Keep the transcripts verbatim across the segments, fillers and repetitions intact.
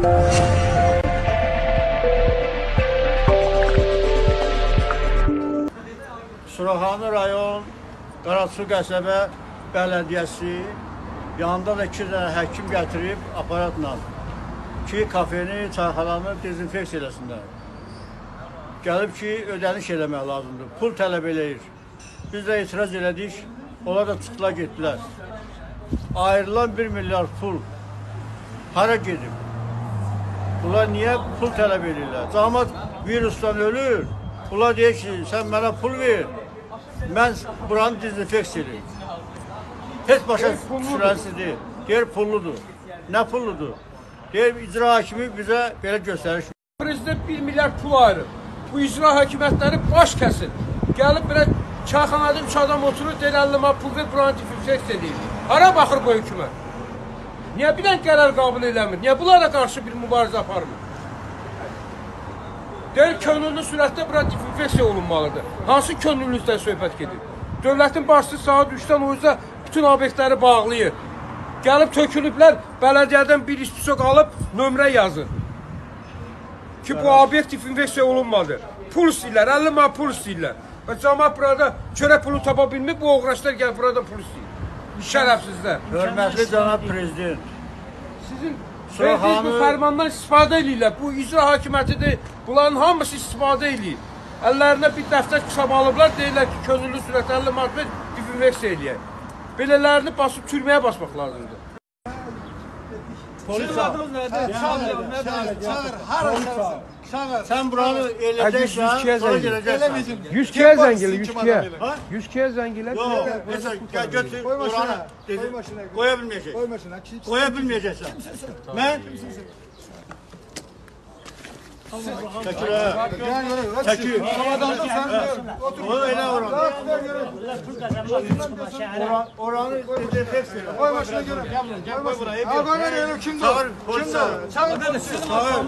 Suraxanı rayon Qarasu qəsəbə bələdiyyəsi yanında da iki dənə həkim gətirib aparatla ki, kafeni, çayxananı dezinfeksiya eləsinlər. Gəlib ki, ödəniş eləmək lazımdır. Pul tələb eləyir. Biz də etiraz elədik, onlar da çıxdılar, getdilər. Ayrılan bir milyar pul hara gedib? Bunlar niyə pul tələb edirlər? Cəmaət virusdan ölür. Bunlar deyir ki, sən mənə pul ver, mən buranı dezinfeksiya edeyim. Heç başa düşürənsidir. Deyir, pulludur. Nə pulludur? Deyir, icra hakimi bizə belə göstəriş. Prezident bir milyar pul ayırır. Bu icra hakimiyyətləri baş kəsin. Gəlib belə çayxanada üç adam oturur, deyir, əlli manat pul ver, buranı dezinfeksiya edeyim. Hara baxır bu hökumət? Niyə bir dənə qərar qəbul eləmir? Niyə bunlara qarşı bir mübarizə aparmır? Deyir, könüllü sürətdə bura dezinfeksiya olunmalıdır. Hansı könüllülükdən söhbət gedir? Dövlətin başçısı saat üçdən o yüzden bütün obyektləri bağlayır. Gəlib tökülüblər, bələdiyyədən bir istisok alıb nömrə yazır. Ki bu obyekt dezinfeksiya olunmadı. Pul istəyirlər, əlli manat pul istəyirlər. Və cəmaət burada çörək pulu tapa bilmir, bu oğraşlar gəlib burada pul istəyir. Şərəfsizlər. Hörmətli cənab prezident. Sizin verdiğiniz bu fərmandan istifadə edirlər. Bu icra hakimiyyətidir. Bunların hamısı istifadə edir. Əllərinə bir dəftər kitab alıblar, deyirlər ki, könüllü sürətdə əlli manat ver, dezinfeksiya eləyək. Belələrini basıb türməyə basmaq lazımdır. Polis çağır. Çağır. Sən buranı eləyəcəksən, sonra gələcəksən. yüz ikiyə zəng elə, yüz ikiyə. yüz ikiyə zəng elə. Yox, gəl götür, buranı qoya bilməyəcək. Qoya bilməyəcəksən. Mən? Çəkil ha. Çəkil. O elə oranı. Oranı dezinfeksiya. Qoy maşına görə. Gəl qoy buraya. Qoy verelim, kimdir? Çağır polis çağır. Çağır polisi.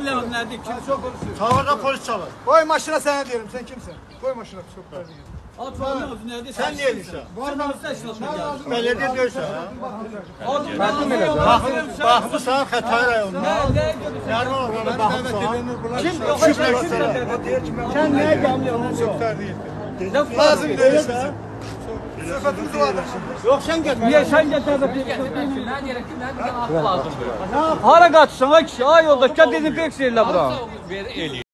Çağır da polis çağır. Qoy maşına sənə deyirəm, sən kimsən? Qoy maşına çox verdi. Sən niyə eləyirsən? Bələdiyyə deyirsən, ha? Təqdim elə də. Baxmısan Xətai rayonuna. Yarım oranı baxmısan. Kim şübhəçisən? Sən nəyə gəlmiyorsun? Çox verdi. Lazım deyirsən. Söhbətimiz var. Yox, sən gətir. Niyə sən gətirdə? Mən deyirəm ki, mən lazımdır. Hara qaçırsan ay kişi? Ay yoldaş, gəl dezinfeksiya elə bura.